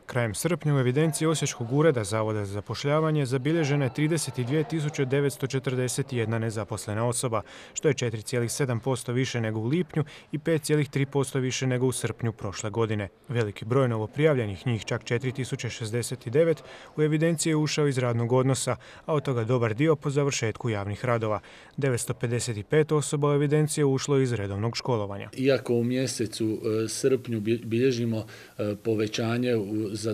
Krajem srpnja u evidenciji Osječkog ureda Zavoda za zapošljavanje zabilježena je 32.941 nezaposlena osoba, što je 4,7% više nego u lipnju i 5,3% više nego u srpnju prošle godine. Veliki broj novoprijavljenih, njih čak 4.069, u evidenciji je ušao iz radnog odnosa, a od toga dobar dio po završetku javnih radova. 955 osoba u evidenciji je ušlo iz redovnog školovanja. Iako u mjesecu srpnju bilježimo povećanje za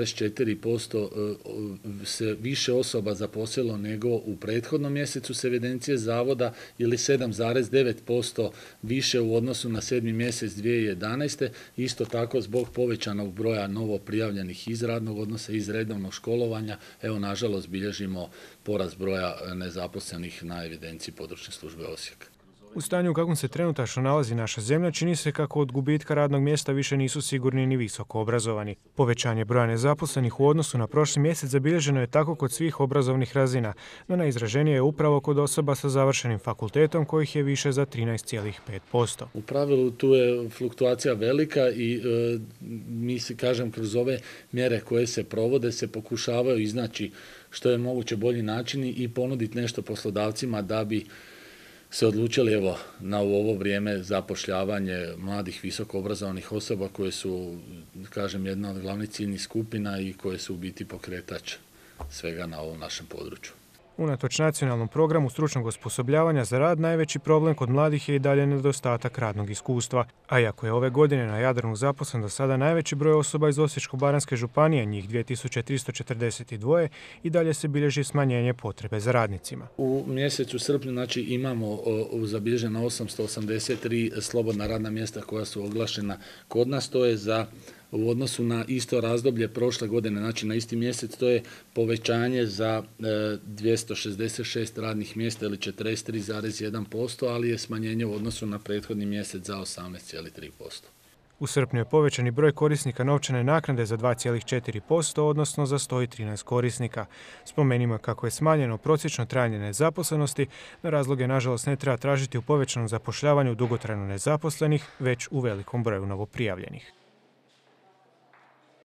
2,4% se više osoba zaposlilo nego u prethodnom mjesecu s evidencije zavoda ili 7,9% više u odnosu na 7. mjesec 2011. Isto tako zbog povećanog broja novo prijavljenih iz radnog odnosa, iz redovnog školovanja, evo nažalost bilježimo porast broja nezaposlenih na evidenciji područne službe Osijek. U stanju u kakvom se trenutačno nalazi naša zemlja, čini se kako od gubitka radnog mjesta više nisu sigurni ni visoko obrazovani. Povećanje broja nezaposlenih u odnosu na prošli mjesec zabilježeno je tako kod svih obrazovnih razina, no najizraženije je upravo kod osoba sa završenim fakultetom kojih je više za 13,5%. U pravilu tu je fluktuacija velika i mi si kažem kroz ove mjere koje se provode se pokušavaju iznaći što je moguće bolji načini i ponuditi nešto poslodavcima da bi se odlučili na ovo vrijeme zapošljavanje mladih visokoobrazovanih osoba koje su, kažem, jedna od glavnih ciljnih skupina i koje su u biti pokretač svega na ovom našem području. Unatoč nacionalnom programu stručnog osposobljavanja za rad, najveći problem kod mladih je i dalje nedostatak radnog iskustva. A iako je ove godine na Jadranu zaposlen do sada najveći broj osoba iz Osječko-baranjske županije, njih 2342, i dalje se bilježi smanjenje potrebe za radnicima. U mjesecu srpnju imamo zabilježena 883 slobodna radna mjesta koja su oglašena kod nas. To je u odnosu na isto razdoblje prošle godine, znači na isti mjesec, to je povećanje za 266 radnih mjesta ili 43,1%, ali je smanjenje u odnosu na prethodni mjesec za 18,3%. U srpnju je povećani broj korisnika novčane naknade za 2,4%, odnosno za 113 korisnika. Spomenimo kako je smanjeno prosječno trajanje nezaposlenosti, no razloge nažalost ne treba tražiti u povećanom zapošljavanju dugotrajno nezaposlenih, već u velikom broju novoprijavljenih.